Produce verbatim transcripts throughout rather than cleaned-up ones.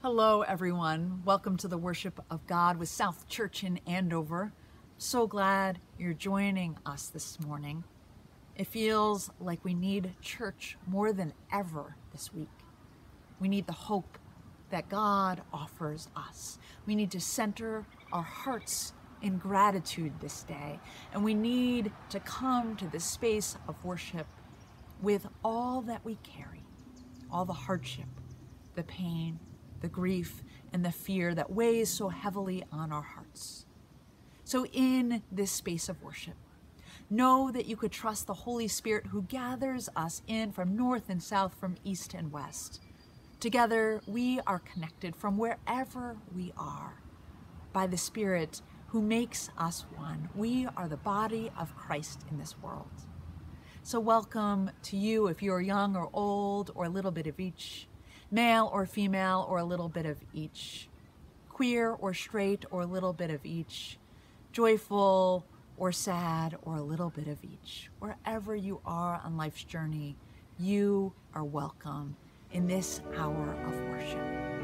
Hello, everyone. Welcome to the worship of God with South Church in Andover. So glad you're joining us this morning. It feels like we need church more than ever this week. We need the hope that God offers us. We need to center our hearts in gratitude this day, and we need to come to this space of worship with all that we carry, all the hardship, the pain, the grief, and the fear that weighs so heavily on our hearts. So in this space of worship, know that you could trust the Holy Spirit who gathers us in from north and south, from east and west. Together, we are connected from wherever we are by the Spirit who makes us one. We are the body of Christ in this world. So welcome to you if you're young or old or a little bit of each, male or female or a little bit of each, queer or straight or a little bit of each, joyful or sad or a little bit of each. Wherever you are on life's journey, you are welcome in this hour of worship.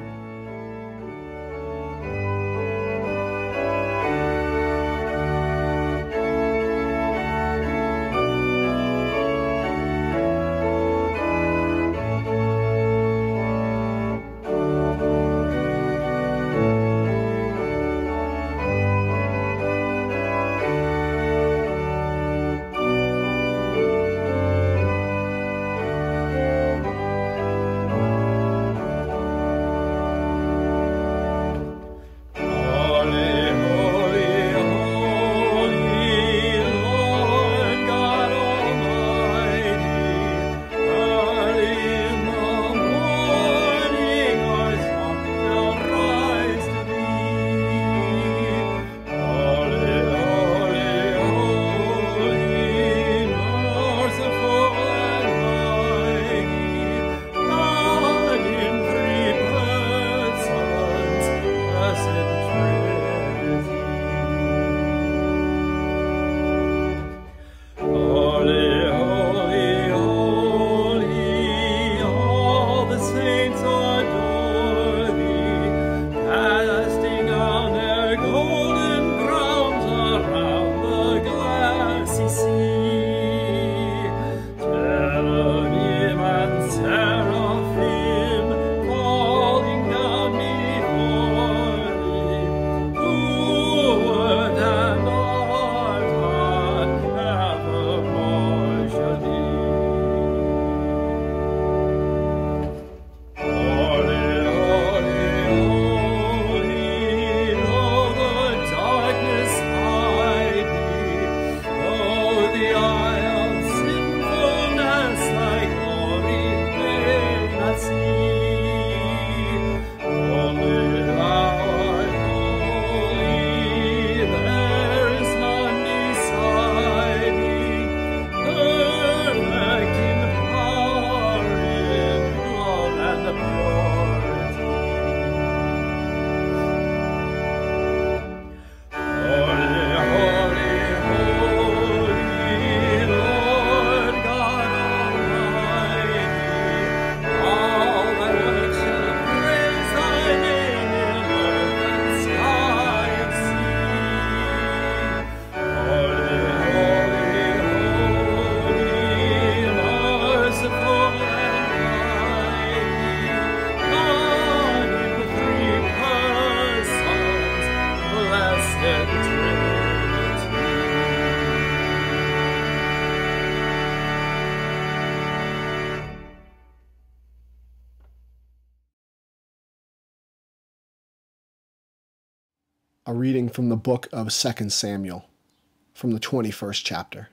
A reading from the book of Second Samuel, from the twenty-first chapter.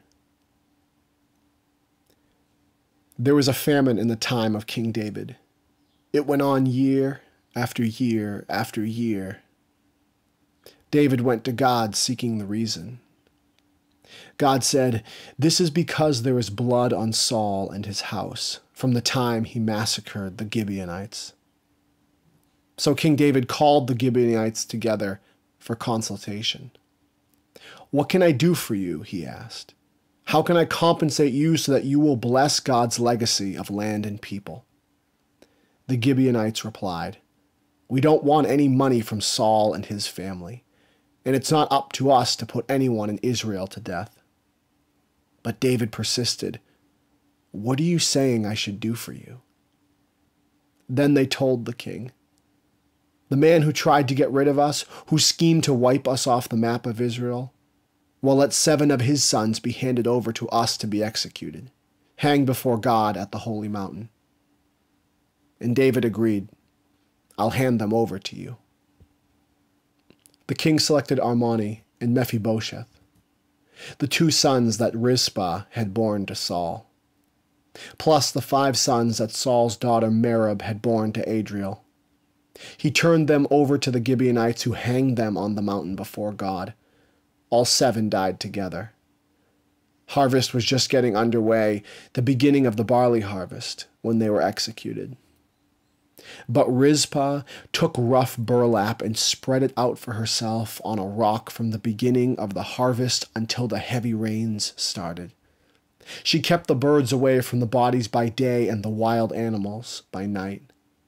There was a famine in the time of King David. It went on year after year after year. David went to God seeking the reason. God said, "This is because there is blood on Saul and his house, from the time he massacred the Gibeonites." So King David called the Gibeonites together for consultation. "What can I do for you?" he asked. "How can I compensate you so that you will bless God's legacy of land and people?" The Gibeonites replied, We don't want any money from Saul and his family, and it's not up to us to put anyone in Israel to death." But David persisted. "What are you saying I should do for you?" Then they told the king, "The man who tried to get rid of us, who schemed to wipe us off the map of Israel, well, let seven of his sons be handed over to us to be executed, hanged before God at the holy mountain." And David agreed, "I'll hand them over to you." The king selected Armoni and Mephibosheth, the two sons that Rizpah had borne to Saul, plus the five sons that Saul's daughter Merab had borne to Adriel. He turned them over to the Gibeonites, who hanged them on the mountain before God. All seven died together. Harvest was just getting underway, the beginning of the barley harvest, when they were executed. But Rizpah took rough burlap and spread it out for herself on a rock from the beginning of the harvest until the heavy rains started. She kept the birds away from the bodies by day and the wild animals by night.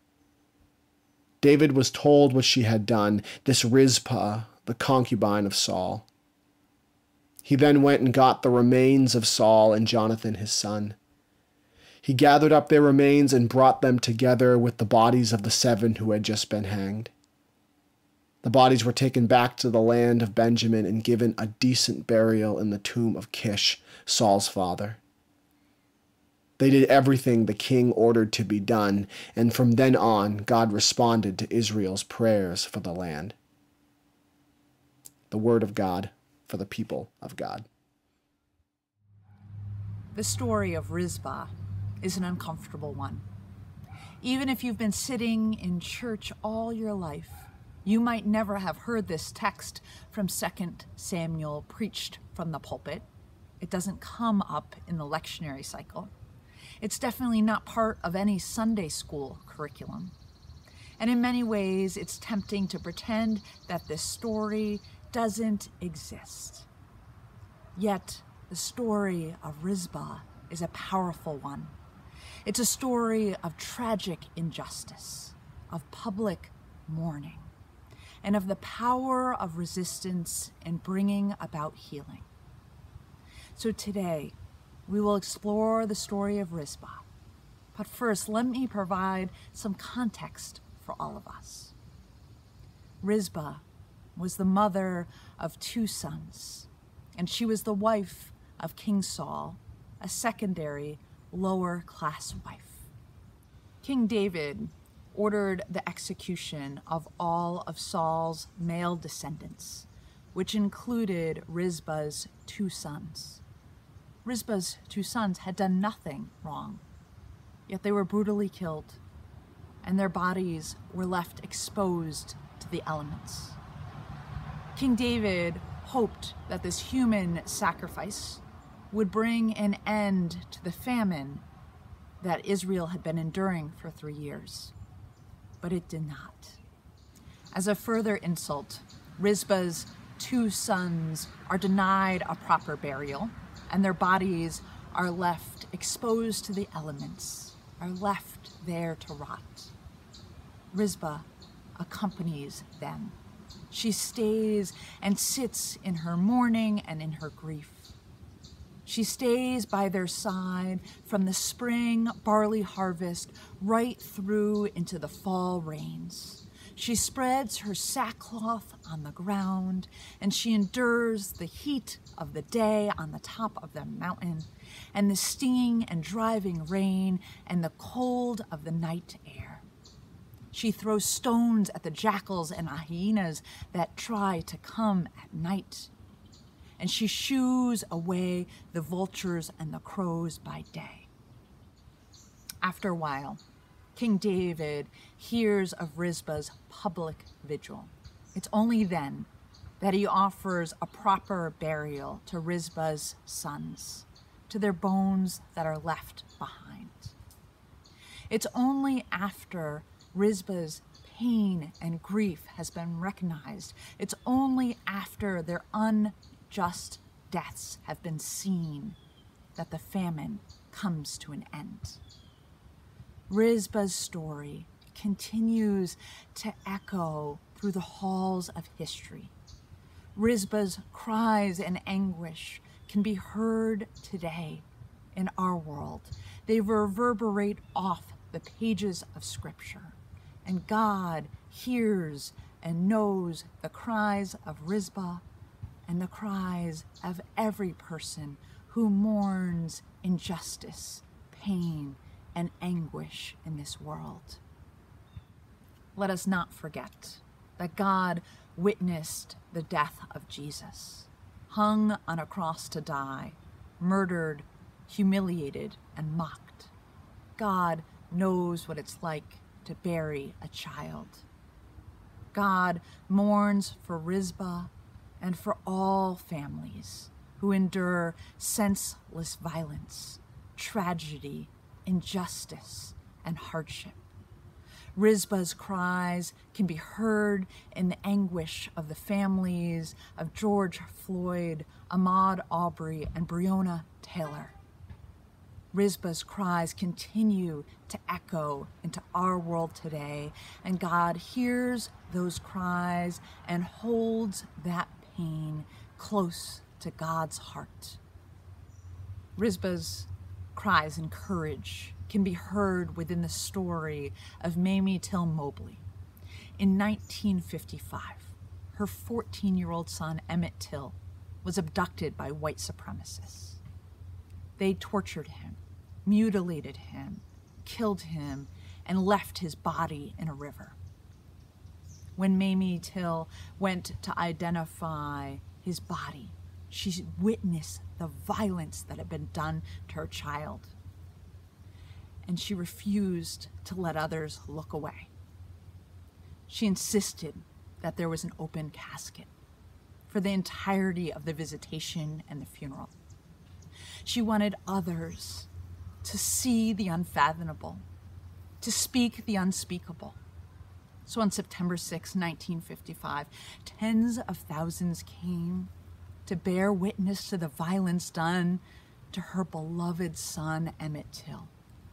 David was told what she had done, this Rizpah, the concubine of Saul. He then went and got the remains of Saul and Jonathan his son. He gathered up their remains and brought them together with the bodies of the seven who had just been hanged. The bodies were taken back to the land of Benjamin and given a decent burial in the tomb of Kish, Saul's father. They did everything the king ordered to be done, and from then on, God responded to Israel's prayers for the land. The word of God for the people of God. The story of Rizpah is an uncomfortable one. Even if you've been sitting in church all your life, you might never have heard this text from Second Samuel preached from the pulpit. It doesn't come up in the lectionary cycle. It's definitely not part of any Sunday school curriculum. And in many ways, it's tempting to pretend that this story doesn't exist. Yet, the story of Rizpah is a powerful one. It's a story of tragic injustice, of public mourning, and of the power of resistance in bringing about healing. So today, we will explore the story of Rizpah. But first, let me provide some context for all of us. Rizpah was the mother of two sons, and she was the wife of King Saul, a secondary, lower-class wife. King David ordered the execution of all of Saul's male descendants, which included Rizpah's two sons. Rizpah's two sons had done nothing wrong, yet they were brutally killed, and their bodies were left exposed to the elements. King David hoped that this human sacrifice would bring an end to the famine that Israel had been enduring for three years, but it did not. As a further insult, Rizpah's two sons are denied a proper burial, and their bodies are left exposed to the elements, are left there to rot. Rizpah accompanies them. She stays and sits in her mourning and in her grief. She stays by their side from the spring barley harvest right through into the fall rains. She spreads her sackcloth on the ground, and she endures the heat of the day on the top of the mountain, and the stinging and driving rain, and the cold of the night air. She throws stones at the jackals and hyenas that try to come at night, and she shoos away the vultures and the crows by day. After a while, King David hears of Rizpah's public vigil. It's only then that he offers a proper burial to Rizpah's sons, to their bones that are left behind. It's only after Rizpah's pain and grief has been recognized, it's only after their unjust deaths have been seen that the famine comes to an end. Rizpah's story continues to echo through the halls of history. Rizbah's cries and anguish can be heard today in our world. They reverberate off the pages of Scripture, and God hears and knows the cries of Rizbah and the cries of every person who mourns injustice, pain, and anguish in this world. Let us not forget that God witnessed the death of Jesus, hung on a cross to die, murdered, humiliated, and mocked. God knows what it's like to bury a child. God mourns for Rizbah and for all families who endure senseless violence, tragedy, injustice, and hardship. Rizbah's cries can be heard in the anguish of the families of George Floyd, Ahmaud Arbery, and Breonna Taylor. Rizbah's cries continue to echo into our world today, and God hears those cries and holds that pain close to God's heart. Rizbah's cries and courage can be heard within the story of Mamie Till Mobley. In nineteen fifty-five, her fourteen-year-old son, Emmett Till, was abducted by white supremacists. They tortured him, mutilated him, killed him, and left his body in a river. When Mamie Till went to identify his body, she witnessed the violence that had been done to her child, and she refused to let others look away. She insisted that there was an open casket for the entirety of the visitation and the funeral. She wanted others to see the unfathomable, to speak the unspeakable. So on September sixth, nineteen fifty-five, tens of thousands came to bear witness to the violence done to her beloved son, Emmett Till.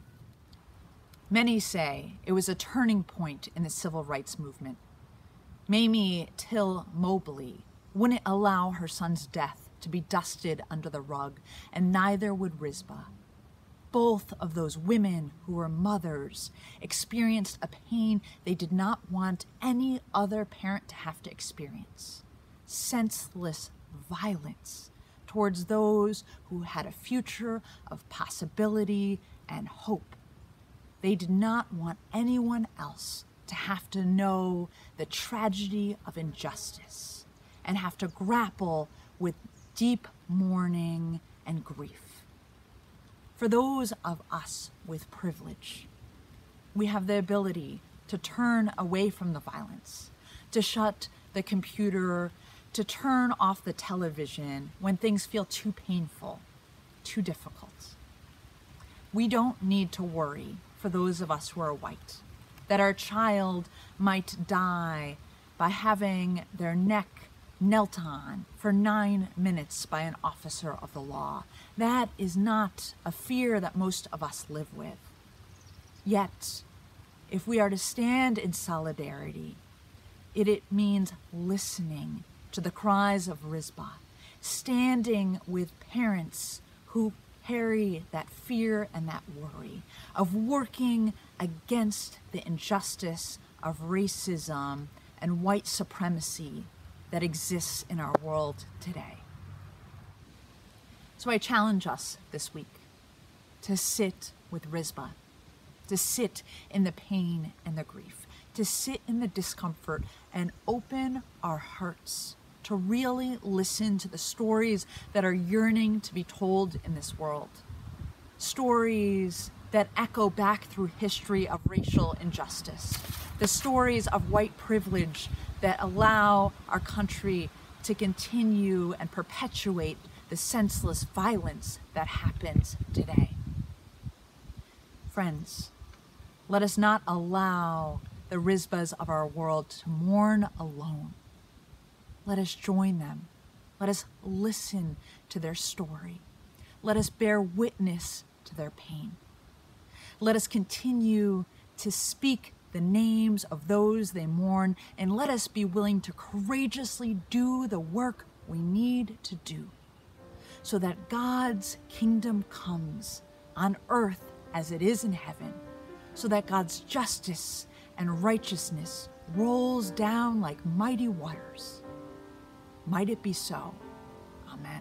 Many say it was a turning point in the civil rights movement. Mamie Till Mobley wouldn't allow her son's death to be dusted under the rug, and neither would Rizbah. Both of those women who were mothers experienced a pain they did not want any other parent to have to experience. Senseless violence towards those who had a future of possibility and hope. They did not want anyone else to have to know the tragedy of injustice and have to grapple with deep mourning and grief. For those of us with privilege, we have the ability to turn away from the violence, to shut the computer, to turn off the television when things feel too painful, too difficult. We don't need to worry for those of us who are white, that our child might die by having their neck knelt on for nine minutes by an officer of the law. That is not a fear that most of us live with. Yet, if we are to stand in solidarity, it, it means listening to the cries of Rizbah, standing with parents who carry that fear and that worry, of working against the injustice of racism and white supremacy that exists in our world today. So I challenge us this week to sit with Rizbah, to sit in the pain and the grief, to sit in the discomfort and open our hearts to really listen to the stories that are yearning to be told in this world. Stories that echo back through history of racial injustice, the stories of white privilege that allow our country to continue and perpetuate the senseless violence that happens today. Friends, let us not allow the Rizbahs of our world to mourn alone. Let us join them. Let us listen to their story. Let us bear witness to their pain. Let us continue to speak the names of those they mourn, and let us be willing to courageously do the work we need to do, so that God's kingdom comes on earth as it is in heaven, so that God's justice and righteousness rolls down like mighty waters. Might it be so. Amen.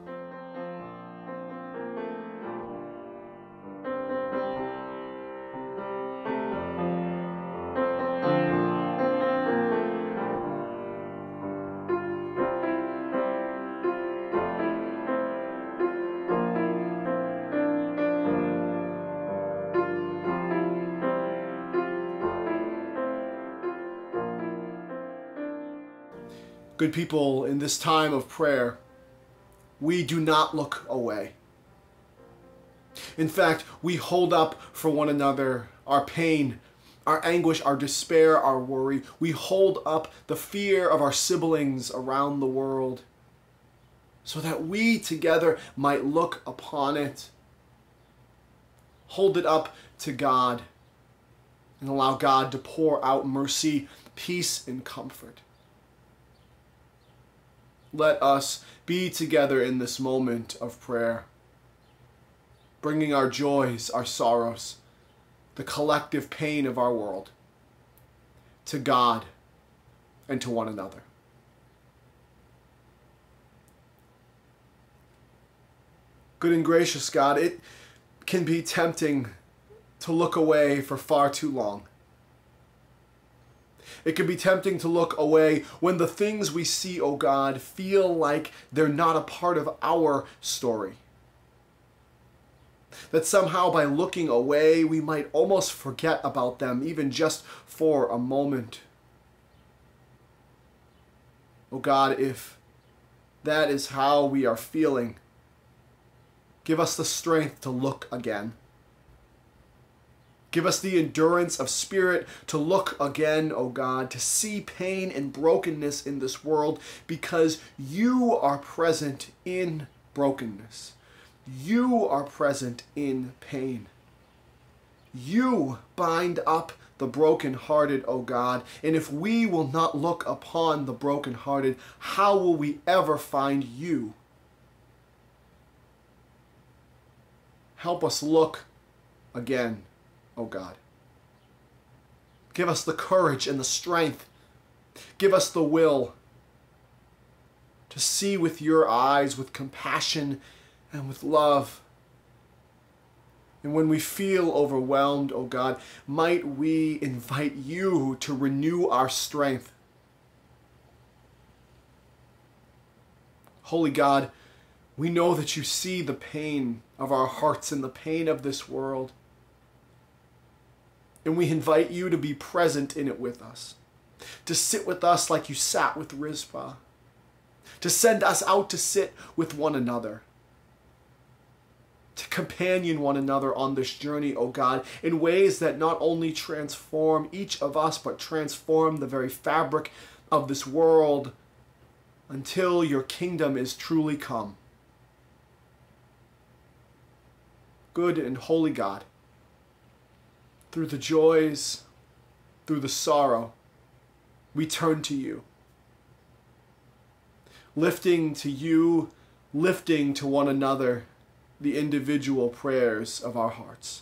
Good people, in this time of prayer, we do not look away. In fact, we hold up for one another our pain, our anguish, our despair, our worry. We hold up the fear of our siblings around the world so that we together might look upon it, hold it up to God, and allow God to pour out mercy, peace, and comfort. Let us be together in this moment of prayer, bringing our joys, our sorrows, the collective pain of our world to God and to one another. Good and gracious God, it can be tempting to look away for far too long. It can be tempting to look away when the things we see, oh God, feel like they're not a part of our story. That somehow by looking away, we might almost forget about them, even just for a moment. Oh God, if that is how we are feeling, give us the strength to look again. Give us the endurance of spirit to look again, O God, to see pain and brokenness in this world, because you are present in brokenness. You are present in pain. You bind up the brokenhearted, O God, and if we will not look upon the brokenhearted, how will we ever find you? Help us look again, oh God. Give us the courage and the strength. Give us the will to see with your eyes, with compassion and with love. And when we feel overwhelmed, oh God, might we invite you to renew our strength. Holy God, we know that you see the pain of our hearts and the pain of this world. And we invite you to be present in it with us, to sit with us like you sat with Rizpah, to send us out to sit with one another, to companion one another on this journey, O God, in ways that not only transform each of us, but transform the very fabric of this world until your kingdom is truly come. Good and holy God, through the joys, through the sorrow, we turn to you. Lifting to you, lifting to one another the individual prayers of our hearts.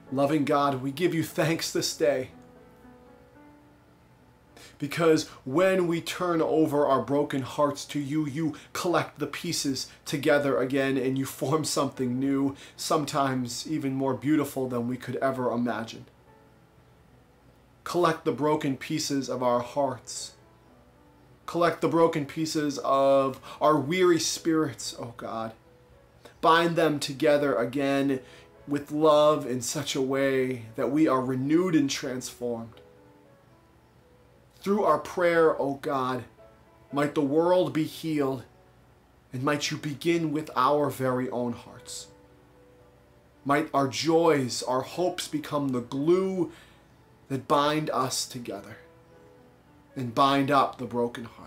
Loving God, we give you thanks this day, because when we turn over our broken hearts to you, you collect the pieces together again and you form something new, sometimes even more beautiful than we could ever imagine. Collect the broken pieces of our hearts. Collect the broken pieces of our weary spirits, oh God. Bind them together again with love in such a way that we are renewed and transformed. Through our prayer, O God, might the world be healed, and might you begin with our very own hearts. Might our joys, our hopes become the glue that bind us together and bind up the brokenhearted.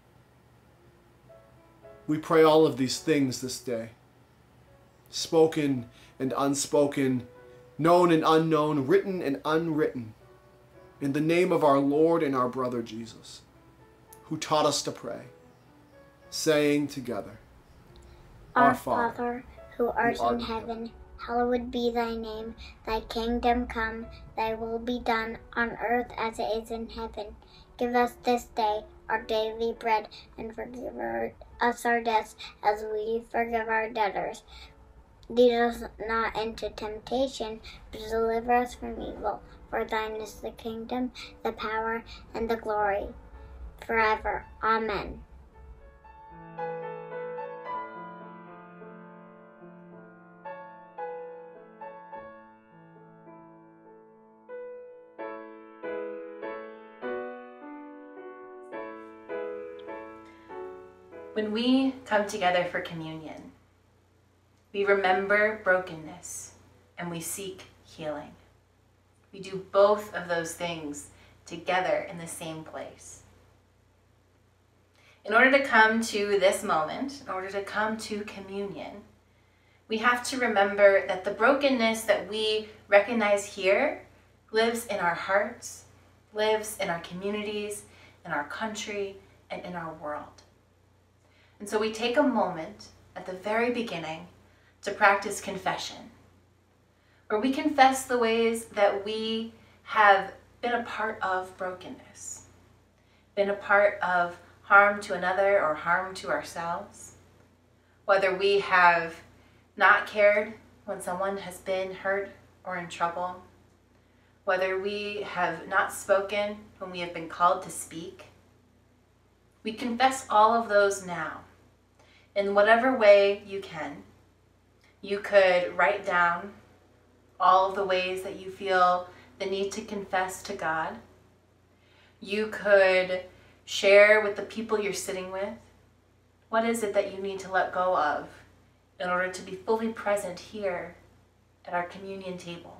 We pray all of these things this day, spoken and unspoken, known and unknown, written and unwritten, in the name of our Lord and our brother Jesus, who taught us to pray, saying together, Our, Our Father, Father, who art, who art in heaven, hallowed be thy name. Thy kingdom come, thy will be done on earth as it is in heaven. Give us this day our daily bread, and forgive our, us our debts as we forgive our debtors. Lead us not into temptation, but deliver us from evil. For thine is the kingdom, the power, and the glory, forever. Amen. When we come together for communion, we remember brokenness and we seek healing. We do both of those things together in the same place. In order to come to this moment, in order to come to communion, we have to remember that the brokenness that we recognize here lives in our hearts, lives in our communities, in our country, and in our world. And so we take a moment at the very beginning to practice confession, where we confess the ways that we have been a part of brokenness, been a part of harm to another or harm to ourselves, whether we have not cared when someone has been hurt or in trouble, whether we have not spoken when we have been called to speak. We confess all of those now, in whatever way you can. You could write down all of the ways that you feel the need to confess to God. You could share with the people you're sitting with. What is it that you need to let go of in order to be fully present here at our communion table?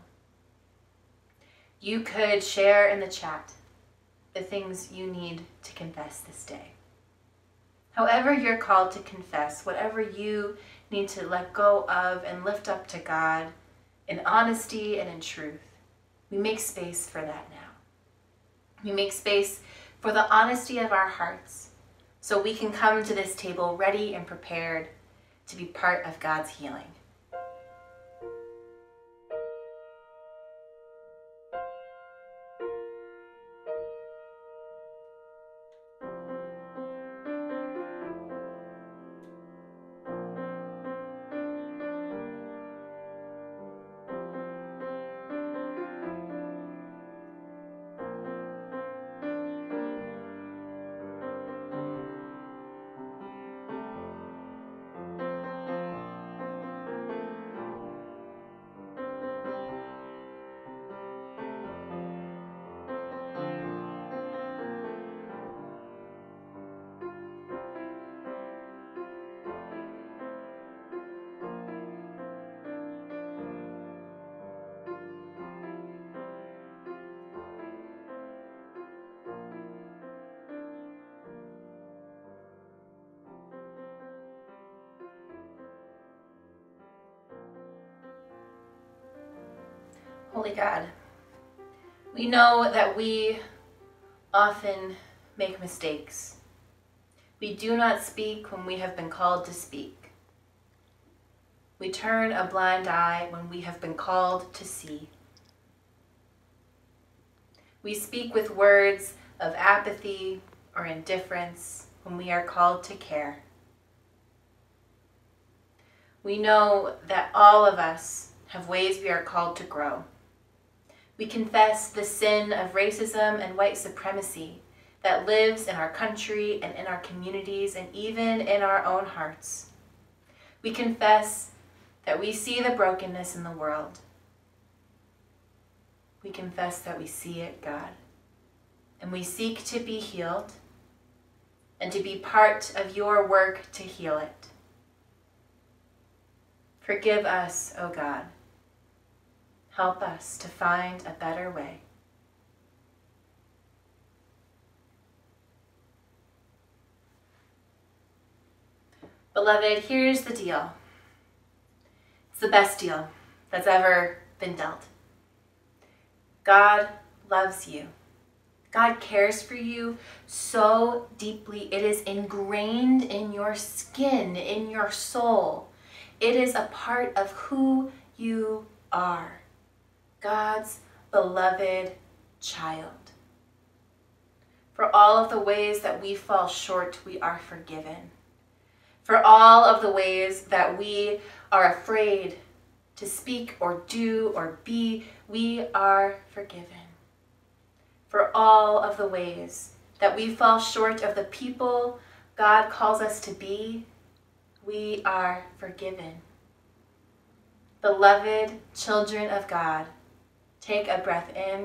You could share in the chat the things you need to confess this day. However you're called to confess, whatever you need to let go of and lift up to God in honesty and in truth, we make space for that now. We make space for the honesty of our hearts so we can come to this table ready and prepared to be part of God's healing. Holy God, we know that we often make mistakes. We do not speak when we have been called to speak. We turn a blind eye when we have been called to see. We speak with words of apathy or indifference when we are called to care. We know that all of us have ways we are called to grow. We confess the sin of racism and white supremacy that lives in our country and in our communities and even in our own hearts. We confess that we see the brokenness in the world. We confess that we see it, God, and we seek to be healed and to be part of your work to heal it. Forgive us, O God. Help us to find a better way. Beloved, here's the deal. It's the best deal that's ever been dealt. God loves you. God cares for you so deeply. It is ingrained in your skin, in your soul. It is a part of who you are. God's beloved child. For all of the ways that we fall short, we are forgiven. For all of the ways that we are afraid to speak or do or be, we are forgiven. For all of the ways that we fall short of the people God calls us to be, we are forgiven. Beloved children of God, take a breath in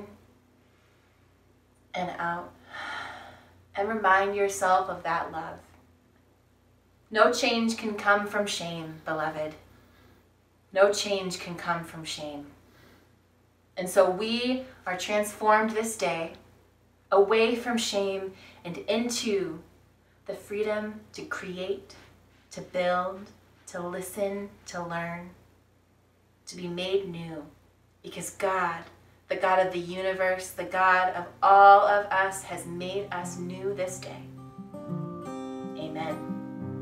and out and remind yourself of that love. No change can come from shame, beloved. No change can come from shame. And so we are transformed this day away from shame and into the freedom to create, to build, to listen, to learn, to be made new. Because God, the God of the universe, the God of all of us, has made us new this day. Amen.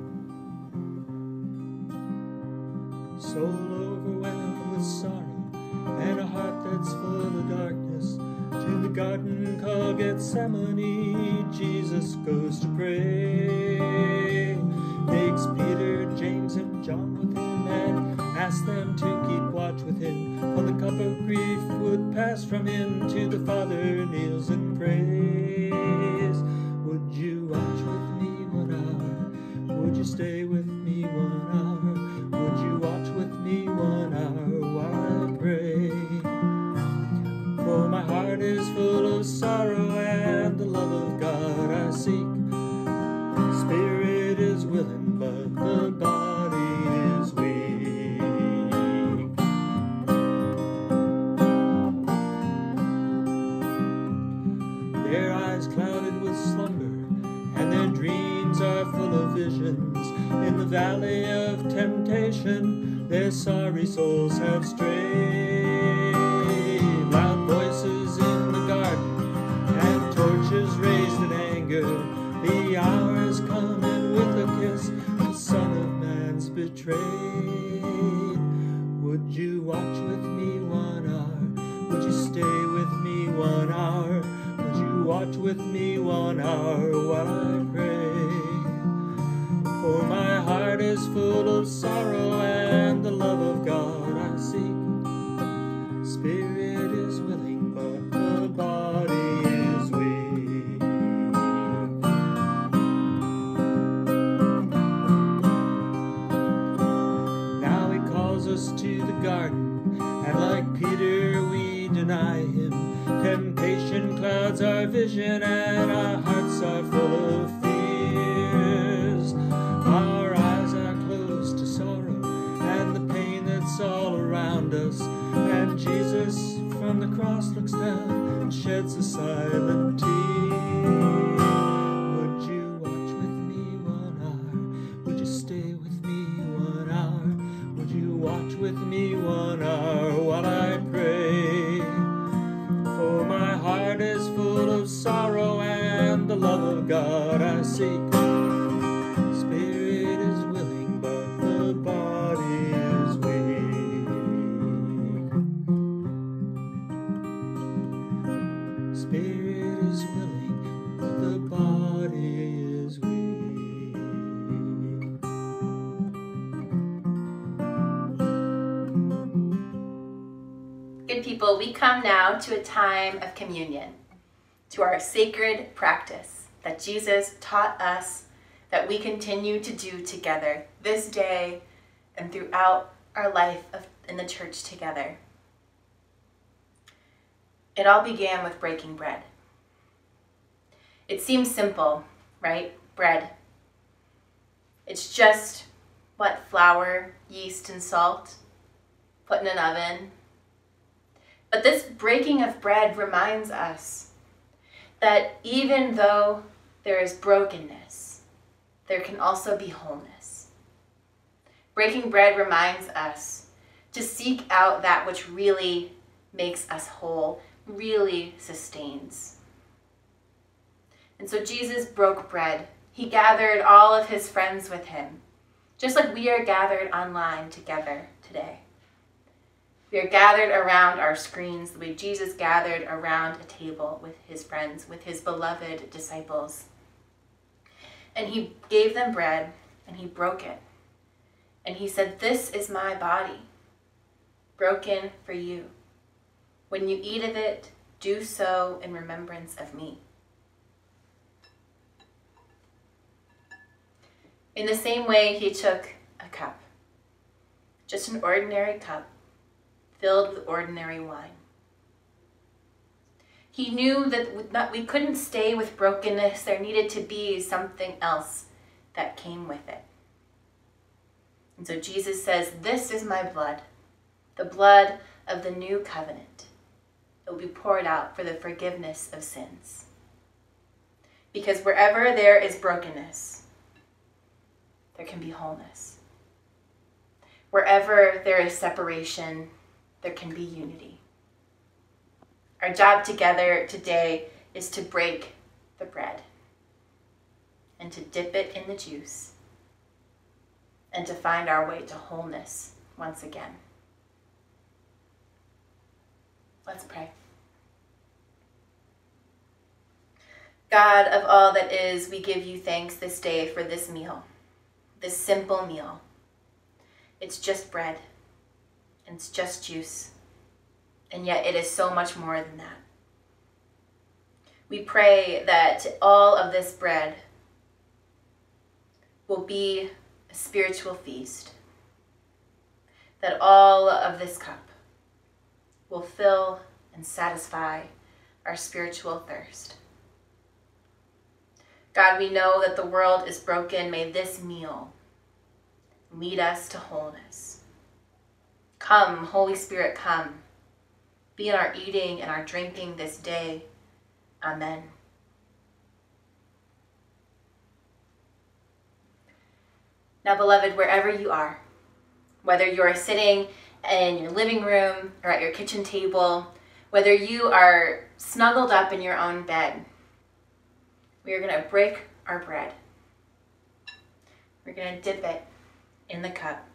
Soul overwhelmed with sorrow and a heart that's full of darkness, to the garden called Gethsemane Jesus goes to pray. Takes Peter, James, and John with him and asks them to keep watch with him, for the cup of grief would pass from him. To the Father kneels and prays. Would you watch with me one hour? Would you stay with me one hour? Would you watch with me one hour while I pray? For my heart is full of sorrow and the love of God I seek. Spirit is willing, but the body is weak. Their eyes clouded with slumber, and their dreams are full of visions. In the valley of temptation, their sorry souls have strayed. Loud voices in the garden, and torches raised in anger. The hour is coming with a kiss, the Son of Man's betrayed. Would you watch with me one hour? Would you stay with me one hour? Would you watch with me one hour while I pray? For my heart is full of sorrow and the love of God I seek. Spirit is willing, but the body is weak. Now he calls us to the garden, and like Peter we deny him. Temptation clouds our vision, and our hearts are full of fears. Our eyes are closed to sorrow and the pain that's all around us. And Jesus from the cross looks down and sheds a silent tear. Would you watch with me one hour? Would you stay with me one hour? Would you watch with me one hour while I pray? For my heart is full of sorrow and the love of God I seek. Spirit is willing, but the body is weak. Spirit people, we come now to a time of communion, to our sacred practice that Jesus taught us that we continue to do together this day and throughout our life of, in the church together. It all began with breaking bread. It seems simple, right? Bread. It's just, what, flour, yeast, and salt, put in an oven. But this breaking of bread reminds us that even though there is brokenness, there can also be wholeness. Breaking bread reminds us to seek out that which really makes us whole, really sustains. And so Jesus broke bread. He gathered all of his friends with him, just like we are gathered online together today. We are gathered around our screens the way Jesus gathered around a table with his friends, with his beloved disciples. And he gave them bread, and he broke it. And he said, "This is my body, broken for you. When you eat of it, do so in remembrance of me." In the same way, he took a cup, just an ordinary cup, filled with ordinary wine. He knew that we couldn't stay with brokenness. There needed to be something else that came with it. And so Jesus says, "This is my blood, the blood of the new covenant. It will be poured out for the forgiveness of sins." Because wherever there is brokenness, there can be wholeness. Wherever there is separation, there can be unity. Our job together today is to break the bread and to dip it in the juice and to find our way to wholeness once again. Let's pray. God of all that is, we give you thanks this day for this meal, this simple meal. It's just bread, and it's just juice, and yet it is so much more than that. We pray that all of this bread will be a spiritual feast, that all of this cup will fill and satisfy our spiritual thirst. God, we know that the world is broken. May this meal lead us to wholeness. Come, Holy Spirit, come. Be in our eating and our drinking this day. Amen. Now, beloved, wherever you are, whether you are sitting in your living room or at your kitchen table, whether you are snuggled up in your own bed, we are going to break our bread. We're going to dip it in the cup,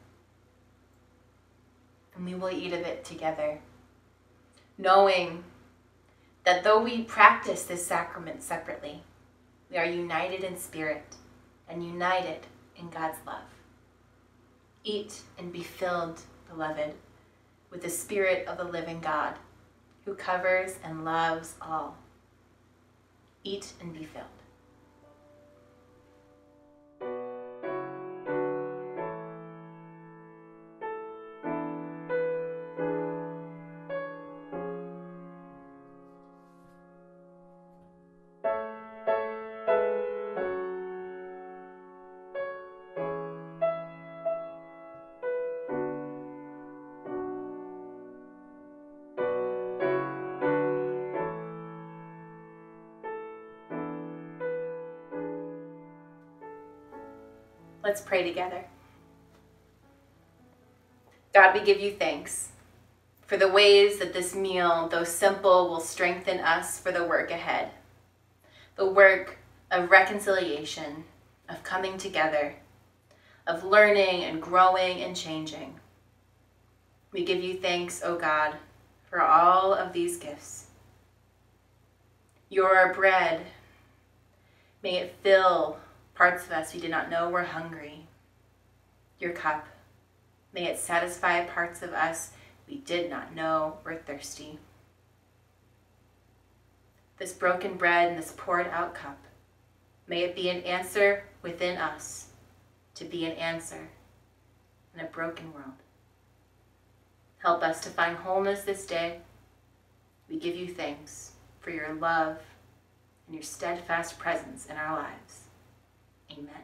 and we will eat of it together, knowing that though we practice this sacrament separately, we are united in spirit and united in God's love. Eat and be filled, beloved, with the Spirit of the living God, who covers and loves all. Eat and be filled. Let's pray together. God, we give you thanks for the ways that this meal, though simple, will strengthen us for the work ahead. The work of reconciliation, of coming together, of learning and growing and changing. We give you thanks, O God, for all of these gifts. You're our bread. May it fill parts of us we did not know were hungry. Your cup, may it satisfy parts of us we did not know were thirsty. This broken bread and this poured out cup, may it be an answer within us to be an answer in a broken world. Help us to find wholeness this day. We give you thanks for your love and your steadfast presence in our lives. Amen.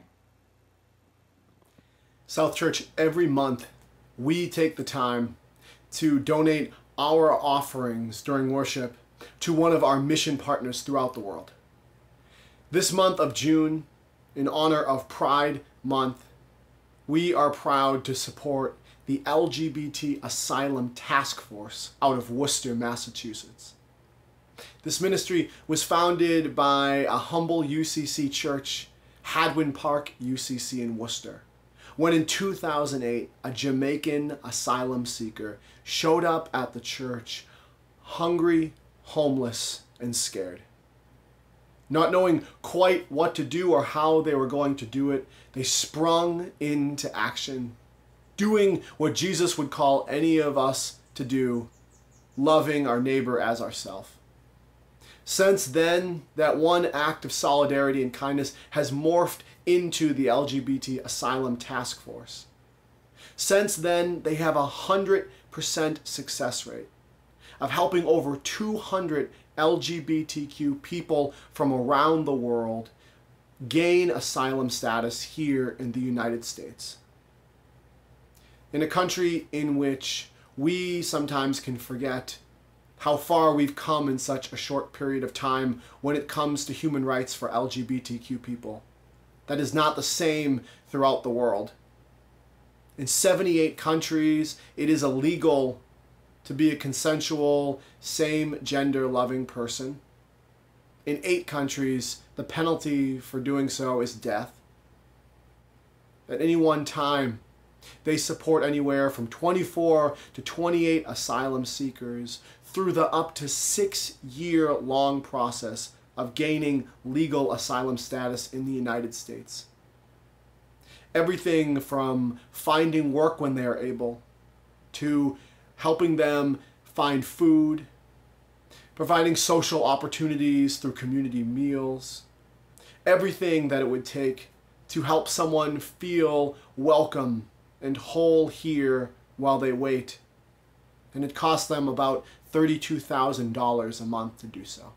South Church, every month we take the time to donate our offerings during worship to one of our mission partners throughout the world. This month of June, in honor of Pride Month, we are proud to support the L G B T Asylum Task Force out of Worcester, Massachusetts. This ministry was founded by a humble U C C church, Hadwin Park U C C in Worcester, when in two thousand eight, a Jamaican asylum seeker showed up at the church, hungry, homeless, and scared. Not knowing quite what to do or how they were going to do it, they sprung into action, doing what Jesus would call any of us to do, loving our neighbor as ourselves. Since then, that one act of solidarity and kindness has morphed into the L G B T Asylum Task Force. Since then, they have a one hundred percent success rate of helping over two hundred L G B T Q people from around the world gain asylum status here in the United States. In a country in which we sometimes can forget how far we've come in such a short period of time when it comes to human rights for L G B T Q people. That is not the same throughout the world. In seventy-eight countries, it is illegal to be a consensual, same-gender loving person. In eight countries, the penalty for doing so is death. At any one time, they support anywhere from twenty-four to twenty-eight asylum seekers through the up to six-year-long process of gaining legal asylum status in the United States. Everything from finding work when they are able, to helping them find food, providing social opportunities through community meals, everything that it would take to help someone feel welcome and whole here while they wait. And it costs them about thirty-two thousand dollars a month to do so.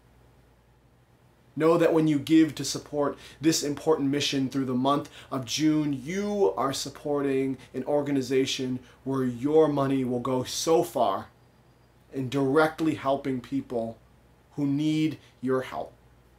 Know that when you give to support this important mission through the month of June, you are supporting an organization where your money will go so far in directly helping people who need your help.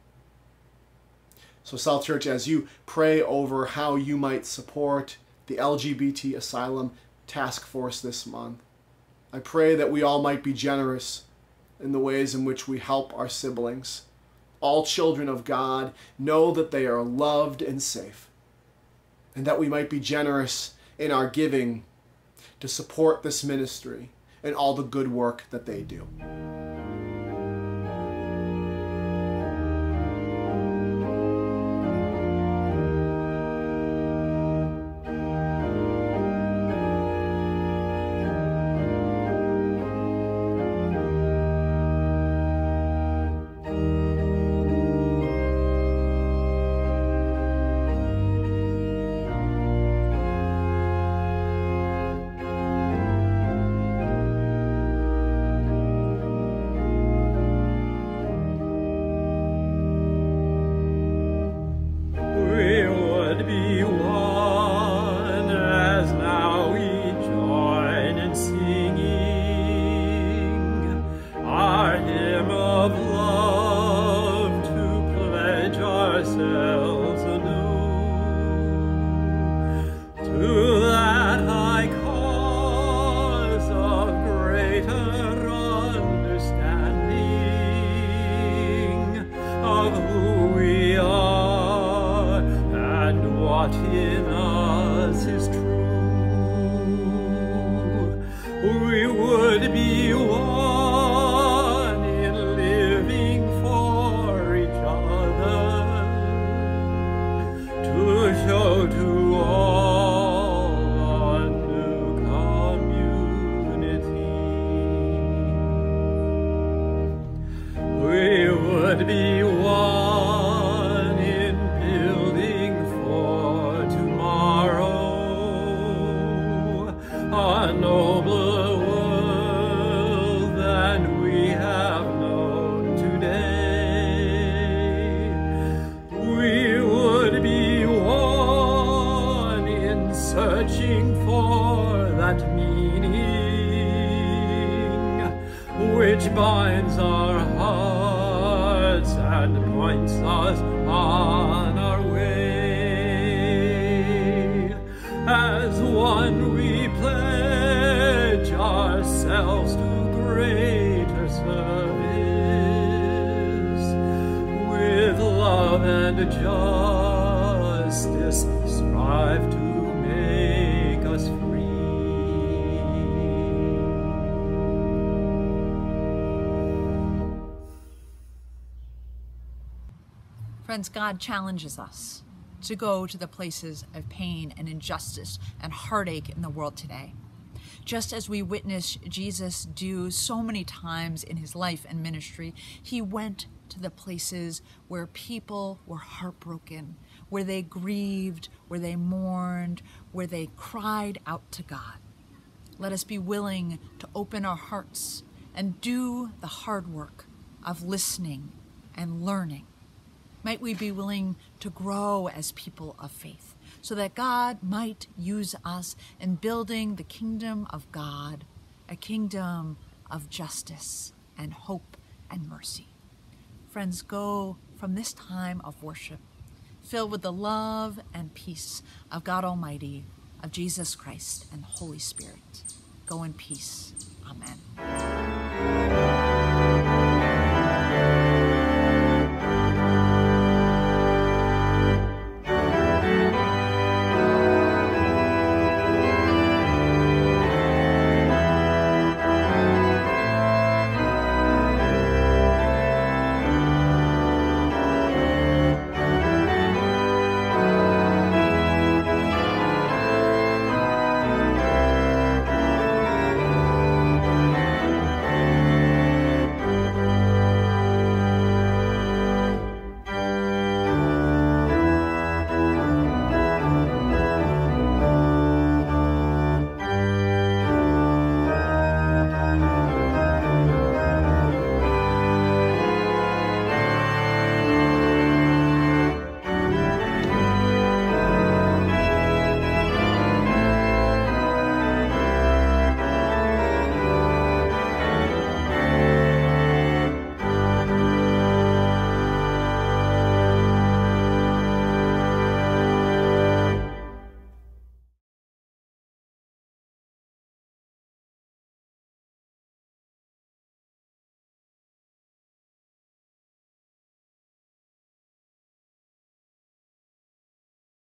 So South Church, as you pray over how you might support the L G B T Asylum Task Force this month, I pray that we all might be generous in the ways in which we help our siblings. All children of God know that they are loved and safe, and that we might be generous in our giving to support this ministry and all the good work that they do. We would be one in living would be one in building for tomorrow a nobler world than we have known today. We would be one in searching for that meaning which binds our hearts and points us on our way. As one we pledge ourselves to greater service, with love and justice strive to make us free. Friends, God challenges us to go to the places of pain and injustice and heartache in the world today. Just as we witness Jesus do so many times in his life and ministry, he went to the places where people were heartbroken, where they grieved, where they mourned, where they cried out to God. Let us be willing to open our hearts and do the hard work of listening and learning. Might we be willing to grow as people of faith so that God might use us in building the kingdom of God, a kingdom of justice and hope and mercy. Friends, go from this time of worship filled with the love and peace of God Almighty, of Jesus Christ and the Holy Spirit. Go in peace. Amen.